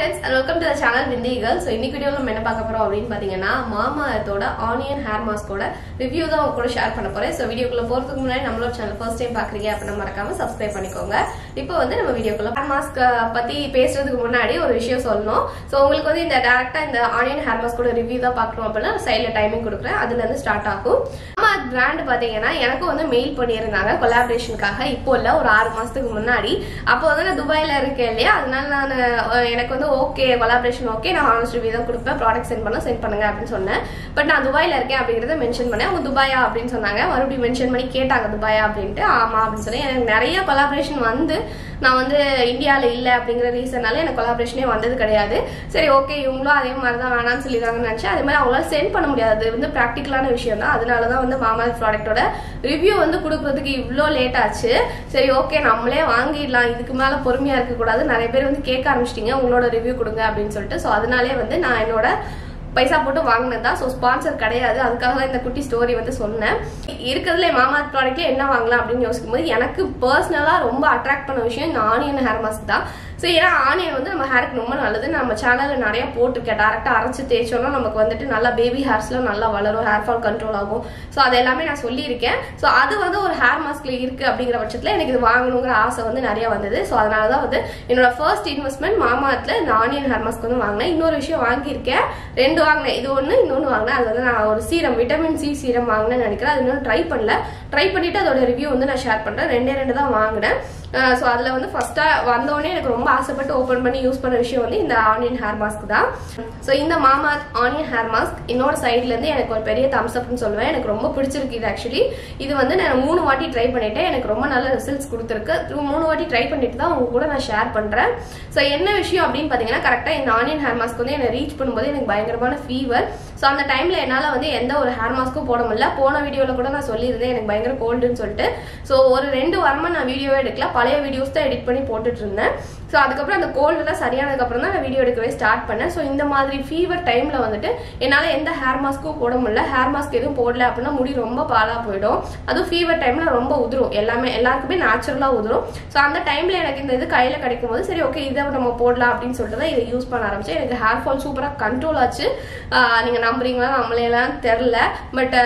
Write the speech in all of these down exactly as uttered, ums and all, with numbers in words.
friends and welcome to the channel Bindi Girl. So இன்னைக்கு வீடியோல நம்ம என்ன பார்க்க போறோம் அப்படினு பாத்தீங்கன்னா மாமாஅர்த்தோட ஆனியன் ஹேர் மாஸ்கோட ரிவ்யூ தான் உங்க கூட ஷேர் பண்ண போறேன். சோ வீடியோக்குள்ள போறதுக்கு முன்னாடி நம்மளோட சேனல் ஃபர்ஸ்ட் டைம் பாக்குறீங்க அப்படினா மறக்காம Subscribe பண்ணிக்கோங்க. இப்போ வந்து நம்ம வீடியோக்குள்ள ஹேர் மாஸ்க் பத்தி பேசுறதுக்கு முன்னாடி ஒரு விஷயம் சொல்லணும். சோ உங்களுக்கு வந்து இந்த டைரக்டா இந்த ஆனியன் ஹேர் மாஸ்கோட ரிவ்யூ தான் பார்க்கணும் அப்படினா சைடுல டைமிங் கொடுக்கிறேன். அதுல இருந்து ஸ்டார்ட் ஆகும். மாமாஅர்த் பிராண்ட் பாத்தீங்கன்னா எனக்கு வந்து மெயில் பண்ணியிருந்தாங்க கொலாபரேஷனுக்காக. இப்போ இல்ல ஒரு ஆறு மாசத்துக்கு முன்னாடி. அப்போ வந்து நான் துபாயில இருக்கேன் இல்லையா, அதனால நான் எனக்கு வந்து ஓகே கொலாபரேஷன் ஓகே, நான் ஹானஸ்ட் ரிவ்யூ தான் கொடுப்பேன், ப்ராடக்ட் சென்ட் பண்ண சென்ட் பண்ணுங்க அப்படின்னு சொன்னேன். பட் நான் துபாயில இருக்கேன் அப்படிங்கறத மென்ஷன் பண்ணேன். அவங்க துபாயா அப்படின்னு சொன்னாங்க. மறுபடியும் மென்ஷன் பண்ணி கேட்டாங்க துபாயா அப்படின்ட்டு. ஆமா அப்படின்னு சொன்னேன். எனக்கு நிறைய கொலாபரேஷன் வந்து நான் வந்து இந்தியால இல்ல அப்படிங்கிற ரீசனால எனக்கு கொலாபரேஷனே வந்தது கிடையாது. சரி ஓகே இவங்களும் அதே மாதிரி தான் வேணாம்னு சொல்லிடுறாங்கன்னு நினைச்சேன். அதே மாதிரி அவங்களால சென்ட் பண்ண முடியாது, வந்து ப்ராக்டிக்கலான விஷயம் தான். அதனாலதான் வந்து மாமாஅர்த் ப்ராடக்டோட ரிவ்யூ வந்து கொடுக்கறதுக்கு இவ்வளோ லேட் ஆச்சு. சரி ஓகே நம்மளே வாங்கிடலாம், இதுக்கு மேல பொறுமையா இருக்க கூடாது. நிறைய பேர் வந்து கேட்க ஆரம்பிச்சிட்டீங்க உங்களோட ரிவ்யூ கொடுங்க அப்படின்னு சொல்லிட்டு. ஸோ அதனாலே வந்து நான் என்னோட பைசா போட்டு வாங்கினதா. ஸோ ஸ்பான்சர் கிடையாது, அதுக்காக தான் இந்த குட்டி ஸ்டோரி வந்து சொன்னேன். இருக்கிறதுல மாமாஅர்த் ப்ராடக்ட்ல என்ன வாங்கலாம் அப்படின்னு யோசிக்கும் போது எனக்கு பர்சனலா ரொம்ப அட்ராக்ட் பண்ண விஷயம் இந்த ஆனியன் ஹேர் மாஸ்க் தான். ஸோ ஏன்னா ஆனியன் வந்து நம்ம ஹேருக்கு ரொம்ப நல்லது. நம்ம சேனல்ல நிறைய போட்டிருக்கேன். டேரக்டா அரைச்சு தேய்ச்சோம்னா நமக்கு வந்துட்டு நல்லா பேபி ஹேர்ஸ்லாம் நல்லா வளரும், ஹேர் ஃபால் கண்ட்ரோல் ஆகும். ஸோ அது எல்லாமே நான் சொல்லியிருக்கேன். ஸோ அது வந்து ஒரு ஹேர் மாஸ்க்ல இருக்கு அப்படிங்கிற பட்சத்துல எனக்கு இது வாங்கணுங்கிற ஆசை வந்து நிறைய வந்தது. ஸோ அதனாலதான் வந்து என்னோட ஃபர்ஸ்ட் இன்வெஸ்ட்மெண்ட் மாமாஅர்த்ல இந்த ஆனியன் ஹேர் மாஸ்க் வந்து வாங்கினேன். இன்னொரு விஷயம் வாங்கியிருக்கேன், ரெண்டு வாங்கினேன். இது ஒண்ணு இன்னொன்னு வாங்கினேன். அது வந்து நான் ஒரு சீரம், விட்டமின் சி சீரம் வாங்கினேன்னு நினைக்கிறேன். அது இன்னும் ட்ரை பண்ணல. ட்ரை பண்ணிட்டு அதோட ரிவ்யூ வந்து நான் ஷேர் பண்றேன். ரெண்டே ரெண்டு தான் வாங்கினேன். ஸோ அதுல வந்து ஃபர்ஸ்டா வந்தோடனே எனக்கு ரொம்ப ஆசைப்பட்டு ஓப்பன் பண்ணி யூஸ் பண்ண விஷயம் வந்து இந்த ஆனியன் ஹேர் மாஸ்க் தான். ஸோ இந்த மாமாஅர்த் ஆனியன் ஹேர் மாஸ்க் என்னோட சைட்ல இருந்து எனக்கு ஒரு பெரிய தம்ஸ் அப்னு சொல்லுவேன். எனக்கு ரொம்ப பிடிச்சிருக்கு இது. ஆக்சுவலி இது வந்து நான் மூணு வாட்டி ட்ரை பண்ணிட்டேன். எனக்கு ரொம்ப நல்ல ரிசல்ட்ஸ் கொடுத்துருக்கு. மூணு வாட்டி ட்ரை பண்ணிட்டு தான் உங்க கூட நான் ஷேர் பண்றேன். ஸோ என்ன விஷயம் அப்படின்னு பாத்தீங்கன்னா, கரெக்டா இந்த ஆனியன் ஹேர் மாஸ்க் வந்து என்னை ரீச் பண்ணும்போது எனக்கு பயங்கரமான ஃபீவர். ஸோ அந்த டைம்ல என்னால வந்து எந்த ஒரு ஹேர் மாஸ்க்கும் போட முடியல. போன வீடியோல கூட நான் சொல்லியிருந்தேன் எனக்கு பயங்கர கோல்டுன்னு சொல்லிட்டு. ஸோ ஒரு ரெண்டு வாரமா நான் வீடியோவே எடுக்கல, பழைய வீடியோஸ் தான் எடிட் பண்ணி போட்டுட்டு இருந்தேன். ஸோ அதுக்கப்புறம் அந்த கோல்டு எல்லாம் சரியானதுக்கு அப்புறம் தான் நான் வீடியோ எடுக்கவே ஸ்டார்ட் பண்ணேன். ஸோ இந்த மாதிரி ஃபீவர் டைம்ல வந்துட்டு என்னால எந்த ஹேர் மாஸ்க்கும் போட முடியல. ஹேர் மாஸ்க் எதுவும் போடல அப்படின்னா முடி ரொம்ப பாலா போயிடும். அதுவும் ஃபீவர் டைம்ல ரொம்ப உதிரும், எல்லாமே எல்லாருக்குமே நேச்சுரலா உதிரும். ஸோ அந்த டைம்ல எனக்கு இந்த இது கையில கிடைக்கும் போது சரி ஓகே இதை நம்ம போடலாம் அப்படின்னு சொல்லிட்டு தான் இதை யூஸ் பண்ண ஆரம்பிச்சேன். எனக்கு ஹேர் ஃபால் சூப்பரா கண்ட்ரோல் ஆச்சு. நீங்க நம்புறீங்களா நம்மளெல்லாம் தெரியல, பட்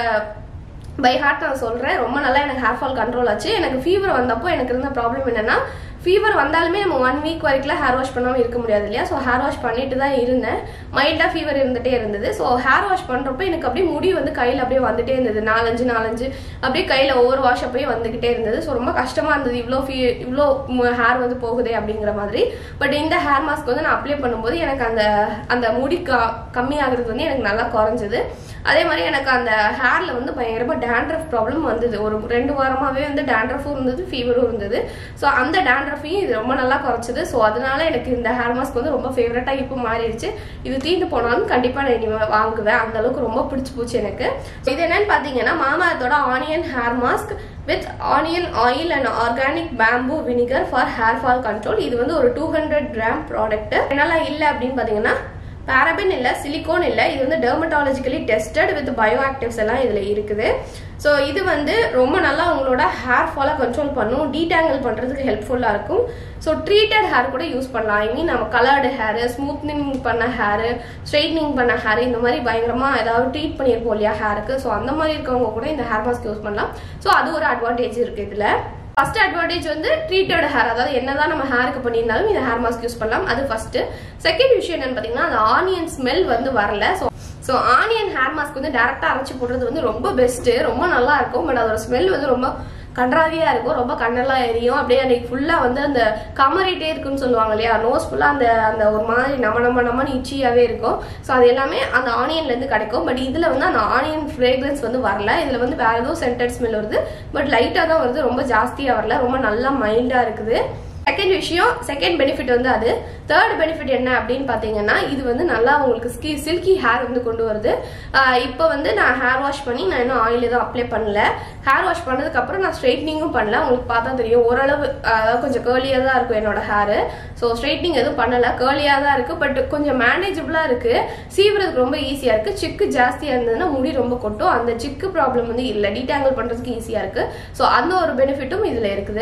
பை ஹார்ட் நான் சொல்றேன், ரொம்ப நல்லா எனக்கு ஹேர் ஃபால் கண்ட்ரோல் ஆச்சு. எனக்கு ஃபீவர் வந்தப்போ எனக்கு இருந்த ப்ராப்ளம் என்னன்னா, ஃபீவர் வந்தாலுமே நம்ம ஒன் வீக் வரைக்கும் ஹேர் வாஷ் பண்ணாமல் இருக்க முடியாது இல்லையா. ஸோ ஹேர் வாஷ் பண்ணிட்டு தான் இருந்தேன். மைல்டா ஃபீவர் இருந்துட்டே இருந்தது. ஸோ ஹேர் வாஷ் பண்றப்போ எனக்கு அப்படியே முடி வந்து கையில் அப்படியே வந்துட்டே இருந்தது. நாலஞ்சு நாலஞ்சு அப்படியே கையில ஒவ்வொரு வாஷ் அப்பயே வந்துகிட்டே இருந்தது. ஸோ ரொம்ப கஷ்டமா இருந்தது, இவ்வளோ ஃபீ இவ்வளோ ஹேர் வந்து போகுதே அப்படிங்கிற மாதிரி. பட் இந்த ஹேர் மாஸ்க் வந்து நான் அப்ளை பண்ணும்போது எனக்கு அந்த அந்த முடி கம்மியாகிறது வந்து எனக்கு நல்லா குறைஞ்சது. அதே மாதிரி எனக்கு அந்த ஹேர்ல வந்து பயங்கரமா டேண்ட்ரஃப் ப்ராப்ளம் வந்தது. ஒரு ரெண்டு வாரமாவே வந்து டேண்ட்ரஃபும் இருந்தது, ஃபீவரும் இருந்தது. ஸோ அந்த டேண்ட்ரஃபையும் இது ரொம்ப நல்லா குறைச்சது. ஸோ அதனால எனக்கு இந்த ஹேர் மாஸ்க் வந்து ரொம்ப ஃபேவரட்டா இப்போ மாறிடுச்சு. இது தீர்ந்து போனாலும் கண்டிப்பா நான் இனிமே வாங்குவேன், அந்த அளவுக்கு ரொம்ப பிடிச்சு போச்சு எனக்கு. இது என்னன்னு பாத்தீங்கன்னா மாமாஅர்த்தோட onion hair mask with onion oil and organic bamboo vinegar for hair fall control. இது வந்து ஒரு டூ ஹண்ட்ரட் கிராம் ப்ராடக்ட். என்னெல்லாம் இல்லை அப்படின்னு பாத்தீங்கன்னா, பாரபின் இல்ல, சிலிகோன் இல்ல. இது வந்து dermatologically tested with bio actives எல்லாம் இதுல இருக்குது. ஸோ இது வந்து ரொம்ப நல்லா உங்களோட ஹேர் ஃபாலை கண்ட்ரோல் பண்ணும், டீடாங்கிள் பண்றதுக்கு ஹெல்ப்ஃபுல்லா இருக்கும். ஸோ ட்ரீட்டட் ஹேர் கூட யூஸ் பண்ணலாம். ஐ மீன் நம்ம கலர்டு ஹேர், ஸ்மூத்னிங் பண்ண ஹேர், ஸ்ட்ரைட்னிங் பண்ண ஹேர், இந்த மாதிரி பயங்கரமா ஏதாவது ட்ரீட் பண்ணியிருப்போம் இல்லையா ஹேருக்கு. ஸோ அந்த மாதிரி இருக்கவங்க கூட இந்த ஹேர் மாஸ்க் யூஸ் பண்ணலாம். ஸோ அது ஒரு அட்வான்டேஜ் இருக்கு இதுல. ஃபர்ஸ்ட் அட்வான்டேஜ் வந்து ட்ரீட்டட் ஹேர், அதாவது என்னதான் நம்ம ஹேருக்கு பண்ணியிருந்தாலும் இந்த ஹேர் மாஸ்க் யூஸ் பண்ணலாம். அது ஃபர்ஸ்ட். செகண்ட் விஷயம் என்னன்னு பாத்தீங்கன்னா, அந்த ஆனியன் ஸ்மெல் வந்து வரல. So so onion hair mask வந்து டேரக்டா அரைச்சு போடுறது வந்து ரொம்ப பெஸ்ட், ரொம்ப நல்லா இருக்கும். பட் அதோட ஸ்மெல் வந்து ரொம்ப கன்றாவியா இருக்கும், ரொம்ப கண்ணெல்லாம் எரியும். அப்படியே அன்னைக்கு ஃபுல்லா வந்து அந்த கமரிட்டே இருக்குன்னு சொல்லுவாங்க இல்லையா, நோஸ் ஃபுல்லா அந்த அந்த ஒரு மாதிரி நம்ம நம்ம நம்மன்னு இச்சியாவே இருக்கும். ஸோ அது எல்லாமே அந்த ஆனியன்ல இருந்து கிடைக்கும். பட் இதுல வந்து அந்த ஆனியன் ஃப்ரேக்ரன்ஸ் வந்து வரல. இதுல வந்து வேற ஏதோ சென்டட் ஸ்மெல் வருது, பட் லைட்டா தான் வருது, ரொம்ப ஜாஸ்தியா வரல, ரொம்ப நல்லா மைல்டா இருக்குது. செகண்ட் விஷயம், செகண்ட் பெனிஃபிட் வந்து அது. தேர்ட் பெனிஃபிட் என்ன அப்படின்னு பாத்தீங்கன்னா, இது வந்து நல்லா உங்களுக்கு ஸ்கி சில்கி ஹேர் வந்து கொண்டு வருது. இப்போ வந்து நான் ஹேர் வாஷ் பண்ணி நான் இன்னும் ஆயில் எதுவும் அப்ளை பண்ணல. ஹேர் வாஷ் பண்ணதுக்கு அப்புறம் நான் ஸ்ட்ரைட்னிங்கும் பண்ணல. உங்களுக்கு பார்த்தா தெரியும் ஓரளவு அதாவது கொஞ்சம் கேர்லியா தான் இருக்கும் என்னோட ஹேர். ஸோ ஸ்ட்ரைட்னிங் எதுவும் பண்ணல, கேர்லியா தான் இருக்கு. பட் கொஞ்சம் மேனேஜபிளா இருக்கு, சீவுறதுக்கு ரொம்ப ஈஸியா இருக்கு. சிக்கு ஜாஸ்தியா இருந்ததுன்னா முடி ரொம்ப கொட்டும், அந்த சிக்கு ப்ராப்ளம் வந்து இல்லை, டீடாங்கிள் பண்றதுக்கு ஈஸியா இருக்கு. ஸோ அந்த ஒரு பெனிஃபிட்டும் இதுல இருக்குது.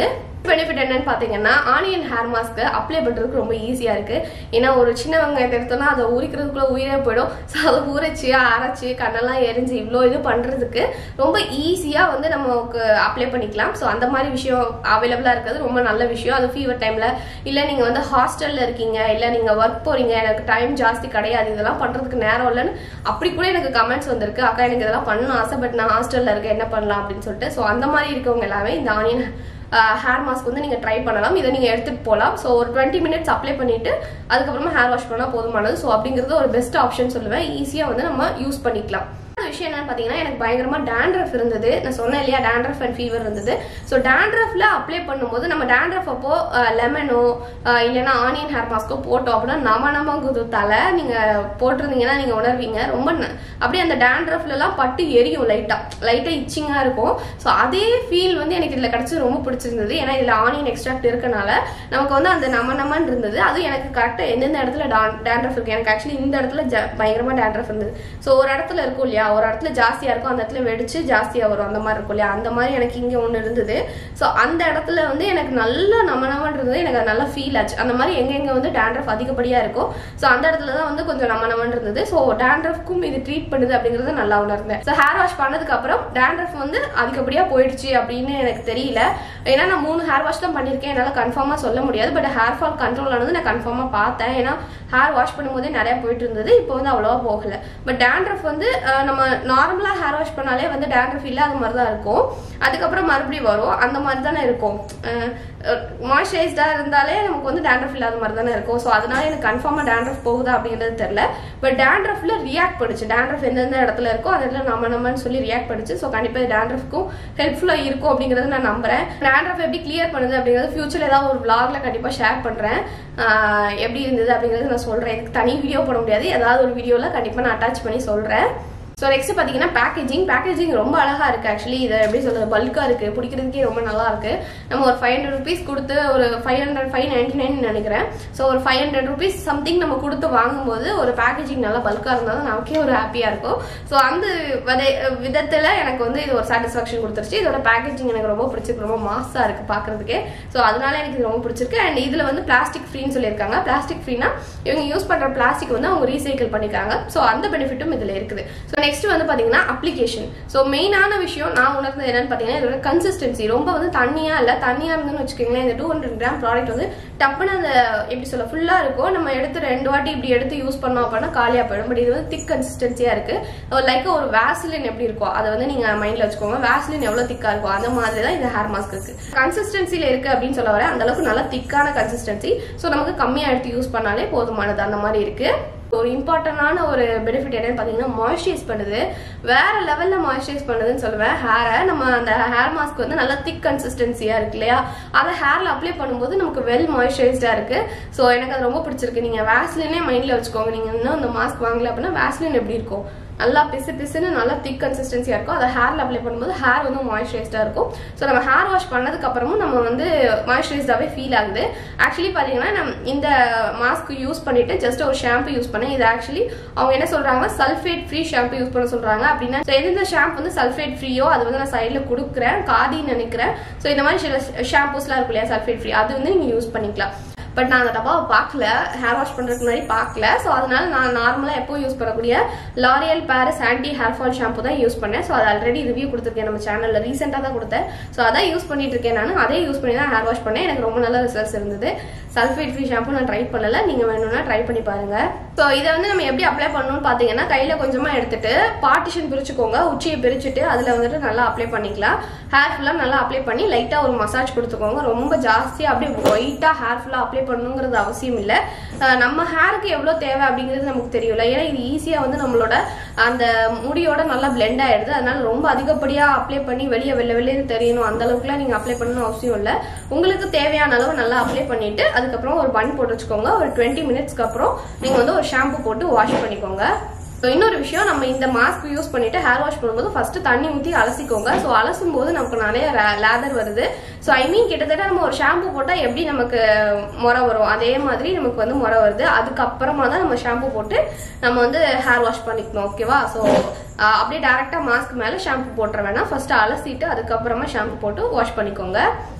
பெனிஃபிட் என்னன்னு பாத்தீங்கன்னா ஆனியன் ஹேர் மாஸ்க் அப்ளை பண்றதுக்கு ரொம்ப ஈஸியா இருக்கு. ஏன்னா ஒரு சின்ன வெங்காயத்தை எடுத்தோம்னா அதை உரிக்கிறதுக்குள்ள உயிரே போயிடும். ஸோ அதை உரைச்சி அரைச்சி கண்ணெல்லாம் எரிஞ்சு இவ்வளோ இது பண்றதுக்கு ரொம்ப ஈஸியா வந்து நமக்கு அப்ளை பண்ணிக்கலாம். ஸோ அந்த மாதிரி விஷயம் அவைலபிளா இருக்கிறது ரொம்ப நல்ல விஷயம். அது ஃபீவர் டைம்ல இல்ல நீங்க வந்து ஹாஸ்டல்ல இருக்கீங்க, இல்ல நீங்க ஒர்க் போறீங்க, எனக்கு டைம் ஜாஸ்தி கிடையாது, இதெல்லாம் பண்றதுக்கு நேரம் இல்லைன்னு அப்படி கூட எனக்கு கமெண்ட்ஸ் வந்திருக்கு. அக்கா எனக்கு இதெல்லாம் பண்ணணும் ஆசை, பட் நான் ஹாஸ்டல்ல இருக்கேன், என்ன பண்ணலாம் அப்படின்னு சொல்லிட்டு. ஸோ அந்த மாதிரி இருக்கவங்க எல்லாமே இந்த ஆனியன் ஹேர் மாஸ்க் வந்து நீங்க ட்ரை பண்ணலாம். இதை நீங்க எடுத்துட்டு போகலாம். ஸோ ஒரு டுவெண்ட்டி மினிட்ஸ் அப்ளை பண்ணிட்டு அதுக்கப்புறமா ஹேர் வாஷ் பண்ணா போதுமானது. ஸோ அப்படிங்கிறது ஒரு பெஸ்ட் ஆப்ஷன் சொல்லுவேன். ஈஸியா வந்து நம்ம யூஸ் பண்ணிக்கலாம். விஷயம் என்னன்னு பாத்தீங்கன்னா எனக்கு பயங்கரமா டேண்ட்ரஃப் இருந்தது. நான் சொன்னேன் இல்லையா டேண்ட்ரஃப் அண்ட் ஃபீவர் இருந்தது. ஸோ டேண்ட்ரஃப்ல அப்ளை பண்ணும்போது நம்ம டேண்ட்ரஃப் அப்போ லெமனோ இல்லைன்னா ஆனியன் ஹேர் மாஸ்கோ போட்டோம் அப்படின்னா நம்ம நம்ம குதுத்தால நீங்க போட்டிருந்தீங்கன்னா நீங்க உணர்வீங்க ரொம்ப அப்படியே அந்த டேண்ட்ரஃப்ல எல்லாம் பட்டு எரியும், லைட்டா லைட்டா இச்சிங்கா இருக்கும். ஸோ அதே ஃபீல் வந்து எனக்கு இதுல கிடைச்சது ரொம்ப பிடிச்சிருந்தது. ஏன்னா இதுல ஆனியன் எக்ஸ்ட்ராக்ட் இருக்கனால நமக்கு வந்து அந்த நம்ம நம்மன்னு இருந்தது. அது எனக்கு கரெக்டா எந்தெந்த இடத்துல டேண்ட்ரஃப் இருக்கு. எனக்கு ஆக்சுவலி இந்த இடத்துல பயங்கரமா டேண்ட்ரஃப் இருந்தது. ஸோ ஒரு இடத்துல இருக்கும் இல்லையா, ஒரு இடத்துல ஜாஸ்தியா இருக்கும், அந்த இடத்துல வெடிச்சு ஜாஸ்தியா வரும், அந்த மாதிரி இருக்கும் இல்லையா, அந்த மாதிரி எனக்கு இங்க ஒண்ணு இருந்தது. சோ அந்த இடத்துல வந்து எனக்கு நல்லா நம்ம நம்மன்னு இருந்தது. எனக்கு நல்லா ஃபீல் ஆச்சு. அந்த மாதிரி எங்க எங்க வந்து டேண்ட்ரஃப் அதிகப்படியா இருக்கும். சோ அந்த இடத்துலதான் வந்து கொஞ்சம் நம்ம நம்மன்னு இருந்தது. சோ டேண்ட்ரஃப்க்கும் இது ட்ரீட் பண்ணுது அப்படிங்கறத நல்லா உணர்ந்தேன். சோ ஹேர் வாஷ் பண்ணதுக்கு அப்புறம் டேண்ட்ரஃப் வந்து அதிகப்படியா போயிடுச்சு அப்படின்னு எனக்கு தெரியல. ஏன்னா நான் மூணு ஹேர் வாஷ் தான் பண்ணிருக்கேன், என்னால கன்ஃபார்மா சொல்ல முடியாது. பட் ஹேர் ஃபால் கண்ட்ரோல் ஆனது நான் கன்ஃபார்மா பார்த்தேன். ஏன்னா ஹேர் வாஷ் பண்ணும்போதே நிறைய போயிட்டு இருந்தது, இப்போ வந்து அவ்வளவா போகல. பட் டேண்ட்ரஃப் வந்து நம்ம நார்மலா ஹேர் வாஷ் பண்ணாலே வந்து டேண்ட்ரஃப் இல்லாத மாதிரி தான் இருக்கும். அதுக்கப்புறம் மறுபடியும் வரும், அந்த மாதிரி தானே இருக்கும். மாய்ஸ்சரைஸ்டா இருந்தாலே நமக்கு வந்து டேண்ட்ரஃப் இல்லாத மாதிரி தானே இருக்கும். ஸோ அதனால எனக்கு கன்ஃபார்மா டேண்ட்ரஃப் போகுதா அப்படிங்கிறது தெரியல. பட் டேண்ட்ரஃப்ல ரியாக்ட் பண்ணுச்சு. டேண்ட்ரஃப் எந்தெந்த இடத்துல இருக்கோ அந்த இடத்துல நம்ம நம்மன்னு சொல்லி ரியாக்ட் பண்ணுச்சு. ஸோ கண்டிப்பா டேண்ட்ரஃப்க்கும் ஹெல்ப்ஃபுல்லா இருக்கும் அப்படிங்கறது நான் நம்புறேன். டேண்ட்ரஃப் எப்படி கிளியர் பண்ணுது அப்படிங்கிறது ஃபியூச்சர்ல ஏதாவது ஒரு vlogல கண்டிப்பா ஷேர் பண்றேன். எப்படி இருந்தது அப்படிங்கிறது நான் சொல்றேன். இதுக்கு தனி வீடியோ போட முடியாது, ஏதாவது ஒரு வீடியோல கண்டிப்பா நான் அட்டாச் பண்ணி சொல்றேன். ஸோ நெக்ஸ்ட் பார்த்தீங்கன்னா பேக்கேஜிங். பேக்கேஜிங் ரொம்ப அழகா இருக்கு. ஆக்சுவலி இதை எப்படி சொல்றது, பல்கா இருக்கு, பிடிக்கிறதுக்கே ரொம்ப நல்லா இருக்கு. நம்ம ஒரு ஃபைவ் ஹண்ட்ரட் ருபீஸ் கொடுத்து ஒரு five hundred five ninety nine நினைக்கிறேன். ஸோ ஒரு ஃபைவ் ஹண்ட்ரட் ருபீஸ் சம்திங் நம்ம கொடுத்து வாங்கும்போது ஒரு பேக்கேஜிங் நல்லா பல்கா இருந்தாலும் நமக்கே ஒரு ஹாப்பியா இருக்கும். ஸோ அந்த விதத்துல எனக்கு வந்து இது ஒரு சாட்டிஸ்பாக்சன் கொடுத்துருச்சு. இதோட பேக்கேஜிங் எனக்கு ரொம்ப பிடிச்சிருக்கு, ரொம்ப மாசா இருக்கு பாக்குறதுக்கு. ஸோ அதனால எனக்கு இது ரொம்ப பிடிச்சிருக்கு. அண்ட் இதுல வந்து பிளாஸ்டிக் ஃப்ரீன்னு சொல்லியிருக்காங்க. பிளாஸ்டிக் ஃப்ரீனா இவங்க யூஸ் பண்ற பிளாஸ்டிக் வந்து அவங்க ரீசைக்கிள் பண்ணிக்காங்க. ஸோ அந்த பெனிஃபிட்டும் இதுல இருக்குது. ஸோ நெக்ஸ்ட் வந்து பாத்தீங்கன்னா அப்ளிகேஷன். சோ மெயினான விஷயம் நான் உணர்ந்தது என்னன்னு பாத்தீங்கன்னா இதோட கன்சிஸ்டன்சி. ரொம்ப வந்து தண்ணியா இல்ல, தண்ணியா இருந்துன்னு வச்சுக்கோங்களேன் இந்த டூ ஹண்ட்ரட் கிராம் ப்ராடக்ட் வந்து டப்புன்னு அந்த எப்படி சொல்ல ஃபுல்லா இருக்கும். நம்ம எடுத்து ரெண்டு வாட்டி இப்படி எடுத்து யூஸ் பண்ணோம் அப்படின்னா காலியா போயிடும். பட் இது வந்து திக் கன்சிஸ்டன்சியா இருக்கு. லைக் ஒரு வேஸ்லின் எப்படி இருக்கும் அதை வந்து நீங்க மைண்ட்ல வச்சுக்கோங்க. வேஸ்லின் எவ்வளவு திக்கா இருக்கும் அந்த மாதிரி தான் இந்த ஹேர் மாஸ்க் இருக்கு. கன்சிஸ்டன்சில இருக்கு அப்படின்னு சொல்ல வரேன். அந்த அளவுக்கு நல்ல திக்கான கன்சிஸ்டன்சி. சோ நமக்கு கம்மியா எடுத்து யூஸ் பண்ணாலே போதுமானது, அந்த மாதிரி இருக்கு. ஒரு இம்பார்ட்டன்டான ஒரு பெனிஃபிட் என்னன்னு பாத்தீங்கன்னா மாய்ஸ்சரைஸ் பண்ணுது. வேற லெவல்ல மாய்ஸ்சரைஸ் பண்ணுதுன்னு சொல்லுவேன் ஹேரை. நம்ம அந்த ஹேர் மாஸ்க் வந்து நல்லா திக் கன்சிஸ்டன்சியா இருக்கு இல்லையா, அதை ஹேர்ல அப்ளை பண்ணும்போது நமக்கு வெல் மாய்ஸ்சரைஸ்டா இருக்கு. சோ எனக்கு அது ரொம்ப பிடிச்சிருக்கு. நீங்க வேஸ்லினே மைண்ட்ல வச்சுக்கோங்க. நீங்க இன்னும் அந்த மாஸ்க் வாங்கல அப்படின்னா வேஸ்லின் எப்படி இருக்கும், நல்லா பிசு பிசுன்னு நல்லா திக் கன்சிஸ்டன்சியா இருக்கும். அதை ஹேர்ல அப்ளை பண்ணும்போது ஹேர் வந்து மாய்ஸ்சரைஸ்டா இருக்கும். ஸோ நம்ம ஹேர் வாஷ் பண்ணதுக்கு அப்புறமும் நம்ம வந்து மாய்ஸ்சரைஸ்டாவே ஃபீல் ஆகுது. ஆக்சுவலி பாத்தீங்கன்னா நம்ம இந்த மாஸ்க் யூஸ் பண்ணிட்டு ஜஸ்ட் ஒரு ஷாம்பு யூஸ் பண்ணேன். இது ஆக்சுவலி அவங்க என்ன சொல்றாங்கன்னா சல்ஃபேட் ஃப்ரீ ஷாம்பு யூஸ் பண்ண சொல்றாங்க. அப்படின்னா எந்த ஷாம்பு வந்து சல்ஃபேட் ஃப்ரீயோ அது வந்து நான் சைட்ல கொடுக்குறேன், காதின்னு நினைக்கிறேன். ஸோ இந்த மாதிரி சில ஷாம்பூஸ்லாம் இருக்கும் இல்லையா சல்ஃபேட் ஃப்ரீ, அது வந்து நீங்க யூஸ் பண்ணிக்கலாம். பட் நான் அந்த டப்பாவை பார்க்கல, ஹேர் வாஷ் பண்றதுக்கு முன்னாடி பார்க்கல. ஸோ அதனால நான் நார்மலா எப்போ யூஸ் பண்ணக்கூடிய L'Oreal Paris anti hair fall shampoo தான் யூஸ் பண்ணேன். ஸோ அது ஆல்ரெடி ரிவ்யூ கொடுத்துருக்கேன் நம்ம சேனல்ல, ரீசெண்டா தான் கொடுத்தேன். ஸோ அதான் யூஸ் பண்ணிட்டு இருக்கேன். நான் அதே யூஸ் பண்ணி தான் ஹேர் வாஷ் பண்ணேன். எனக்கு ரொம்ப நல்ல ரிசல்ட்ஸ் இருந்தது. சல்ஃபேட் ஃப்ரீ ஷாம்பு நான் ட்ரை பண்ணல, நீங்க வேணும்னா ட்ரை பண்ணி பாருங்க. ஸோ இதை வந்து நம்ம எப்படி அப்ளை பண்ணணும்னு பாத்தீங்கன்னா கையில கொஞ்சமா எடுத்துட்டு பார்ட்டிஷன் பிரிச்சுக்கோங்க, உச்சியை பிரிச்சுட்டு அதுல வந்துட்டு நல்லா அப்ளை பண்ணிக்கலாம். ஹேர் ஃபுல்லா நல்லா அப்ளை பண்ணி லைட்டா ஒரு மசாஜ் கொடுத்துக்கோங்க. ரொம்ப ஜாஸ்தியா அப்படியே ஒயிட்டா ஹேர் ஃபுல்லா அப்ளை பண்ணணுங்கிறது அவசியம் இல்லை. நம்ம ஹேருக்கு எவ்வளவு தேவை அப்படிங்கிறது நமக்கு தெரியல. ஏன்னா இது ஈஸியா வந்து நம்மளோட அந்த முடியோட நல்லா பிளெண்ட் ஆயிடுது. அதனால ரொம்ப அதிகப்படியா அப்ளை பண்ணி வெளியே வெளில வெளியே தெரியணும் அந்த அளவுக்குலாம் நீங்க அப்ளை பண்ணணும் அவசியம் இல்லை. உங்களுக்கு தேவையான அளவு நல்லா அப்ளை பண்ணிட்டு அதுக்கப்புறம் ஒரு பன் போட்டு வச்சுக்கோங்க. ஒரு டுவெண்ட்டி மினிட்ஸ்க்கு அப்புறம் நீங்க வந்து ஒரு ஷாம்பு போட்டு வாஷ் பண்ணிக்கோங்க. இன்னொரு விஷயம், நம்ம இந்த மாஸ்க் யூஸ் பண்ணிட்டு ஹேர் வாஷ் பண்ணும்போது ஃபர்ஸ்ட் தண்ணி ஊற்றி அலசிக்கோங்க. ஸோ அலசும் போது நமக்கு நிறைய லேதர் வருது. ஸோ ஐ மீன் கிட்டத்தட்ட நம்ம ஒரு ஷாம்பு போட்டால் எப்படி நமக்கு முறை வரும் அதே மாதிரி நமக்கு வந்து முறை வருது. அதுக்கப்புறமா தான் நம்ம ஷாம்பு போட்டு நம்ம வந்து ஹேர் வாஷ் பண்ணிக்கணும். ஓகேவா? ஸோ அப்படியே டேரக்டா மாஸ்க் மேல ஷாம்பு போட்டுற வேணாம். ஃபர்ஸ்ட் அலசிட்டு அதுக்கப்புறமா ஷாம்பு போட்டு வாஷ் பண்ணிக்கோங்க.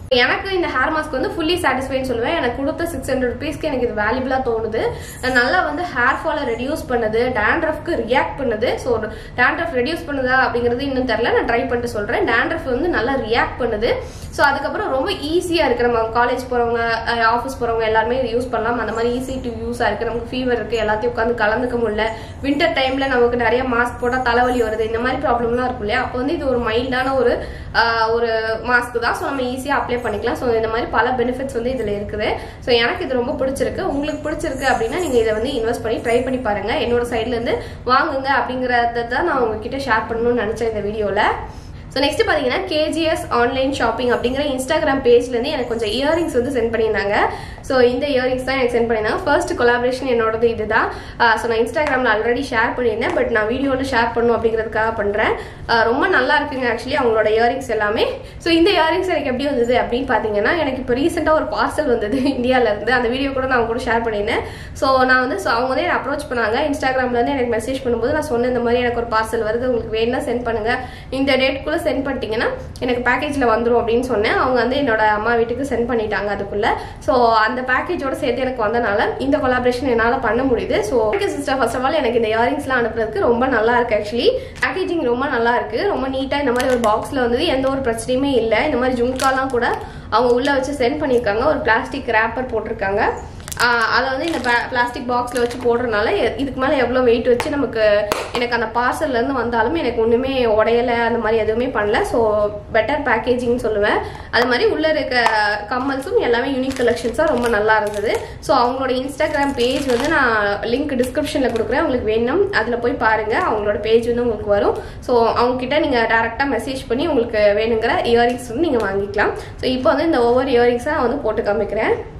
எனக்கு இந்த ஹேர் மாஸ்க் வந்து ஃபுல்லி சாட்டிஸ்ஃபைன்னு சொல்லுவேன். எனக்கு கொடுத்த சிக்ஸ் ஹண்ட்ரட் ருபீஸ்க்கு எனக்கு இது வேல்யூபிளா தோணுது. நல்லா வந்து ஹேர் ஃபாலை ரெடியூஸ் பண்ணுது, டேண்ட்ரஃப்க்கு ரியாக்ட் பண்ணுது. ஸோ டேண்ட்ரஃப் ரெடியூஸ் பண்ணுதா அப்படிங்கிறது இன்னும் தெரியல, நான் ட்ரை பண்ணிட்டு சொல்றேன். டேண்ட்ரஃப் வந்து நல்லா ரியாக்ட் பண்ணுது. ஸோ அதுக்கப்புறம் ரொம்ப ஈஸியா இருக்கு. நம்ம காலேஜ் போறவங்க, ஆஃபீஸ் போறவங்க எல்லாருமே இது யூஸ் பண்ணலாம். அந்த மாதிரி ஈஸி டு யூஸா இருக்கு. நமக்கு ஃபீவர் இருக்கு, எல்லாத்தையும் உட்காந்து கலந்துக்க முடியல, வின்டர் டைம்ல நமக்கு நிறைய மாஸ்க் போட்டா தலைவலி வருது, இந்த மாதிரி ப்ராப்ளம்லாம் இருக்கும் இல்லையா? அப்போ வந்து இது ஒரு மைல்டான ஒரு ஒரு மாஸ்க் தான். ஸோ நம்ம ஈஸியா அப்ளை பண்ணிக்கலாம். ஸோ இந்த மாதிரி பல பெனிஃபிட்ஸ் வந்து இதுல இருக்குது. ஸோ எனக்கு இது ரொம்ப பிடிச்சிருக்கு. உங்களுக்கு பிடிச்சிருக்கு அப்படின்னா நீங்க இதை வந்து இன்வெஸ்ட் பண்ணி ட்ரை பண்ணி பாருங்க. என்னோட சைட்ல இருந்து வாங்குங்க அப்படிங்கறத தான் நான் உங்ககிட்ட ஷேர் பண்ணணும்னு நினைச்சேன் இந்த வீடியோல. ஸோ நெக்ஸ்ட் பார்த்தீங்கன்னா கேஜிஎஸ் ஆன்லைன் ஷாப்பிங் அப்படிங்கிற இன்ஸ்டாகிராம் பேஜ்லேருந்து எனக்கு கொஞ்சம் இயரிங்ஸ் வந்து சென்ட் பண்ணியிருந்தாங்க. ஸோ இந்த இயரிங்ஸ் தான் எனக்கு சென்ட் பண்ணியிருந்தாங்க. ஃபர்ஸ்ட் கொலாபரேஷன் என்னோடது இதுதான். ஸோ நான் இன்ஸ்டாகிராமில் ஆல்ரெடி ஷேர் பண்ணியிருந்தேன், பட் நான் வீடியோவில் ஷேர் பண்ணணும் அப்படிங்கிறதுக்காக பண்ணுறேன். ரொம்ப நல்லா இருக்குங்க ஆக்சுவலி அவங்களோட இயரிங்ஸ் எல்லாமே. ஸோ இந்த இயரிங்ஸ் எனக்கு எப்படி வந்தது அப்படின்னு பார்த்தீங்கன்னா, எனக்கு இப்போ ரீசெண்டாக ஒரு பார்சல் வந்தது இந்தியாவிலேருந்து. அந்த வீடியோ கூட நான் அவங்க கூட ஷேர் பண்ணியிருந்தேன். ஸோ நான் வந்து ஸோ அவங்க வந்து அப்ரோச் பண்ணாங்க இன்ஸ்டாகிராம்லேருந்து எனக்கு மெசேஜ் பண்ணும்போது. நான் சொன்ன இந்த மாதிரி எனக்கு ஒரு பார்சல் வருது, உங்களுக்கு வேணும்னா சென்ட் பண்ணுங்க, இந்த டேட்குள்ளே சென்ட் பண்ணிட்டீங்கன்னா எனக்கு பேக்கேஜ்ல வந்துடும் அப்படின்னு சொன்னேன். அவங்க வந்து என்னோட அம்மா வீட்டுக்கு சென்ட் பண்ணிட்டாங்க அதுக்குள்ள. ஸோ அந்த பேக்கேஜோட சேர்த்து எனக்கு வந்தனால இந்த கொலாபரேஷன் என்னால் பண்ண முடியுது. So sister first of all எனக்கு இந்த இயரிங்ஸ்லாம் அனுப்புறதுக்கு ரொம்ப நல்லா இருக்கு. ஆக்சுவலி பேக்கேஜிங் ரொம்ப நல்லா இருக்கு, ரொம்ப நீட்டா இந்த மாதிரி ஒரு பாக்ஸ்ல வந்தது, எந்த ஒரு பிரச்சனையுமே இல்லை. இந்த மாதிரி ஜும்காலாம் கூட அவங்க உள்ள வச்சு சென்ட் பண்ணியிருக்காங்க. ஒரு பிளாஸ்டிக் ரேப்பர் போட்டிருக்காங்க. அதை வந்து இந்த பிளாஸ்டிக் பாக்ஸில் வச்சு போடுறதுனால இதுக்கு மேலே எவ்வளோ வெயிட் வச்சு நமக்கு எனக்கு அந்த பார்சல்லேருந்து வந்தாலும் எனக்கு ஒன்றுமே உடையலை, அந்த மாதிரி எதுவுமே பண்ணல. ஸோ பெட்டர் பேக்கேஜிங் சொல்லுவேன். அது மாதிரி உள்ளே இருக்க கம்மல்ஸும் எல்லாமே யூனிக் கலெக்ஷன்ஸாக ரொம்ப நல்லா இருந்தது. ஸோ அவங்களோட இன்ஸ்டாகிராம் பேஜ் வந்து நான் லிங்க் டிஸ்கிரிப்ஷனில் கொடுக்குறேன், உங்களுக்கு வேணும் அதில் போய் பாருங்கள். அவங்களோட பேஜ் வந்து உங்களுக்கு வரும். ஸோ அவங்ககிட்ட நீங்கள் டேரெக்டாக மெசேஜ் பண்ணி உங்களுக்கு வேணுங்கிற இயரிங்ஸ் வந்து நீங்கள் வாங்கிக்கலாம். ஸோ இப்போ வந்து இந்த ஒவ்வொரு இயரிங்ஸாக நான் வந்து போட்டு காமிக்கிறேன்.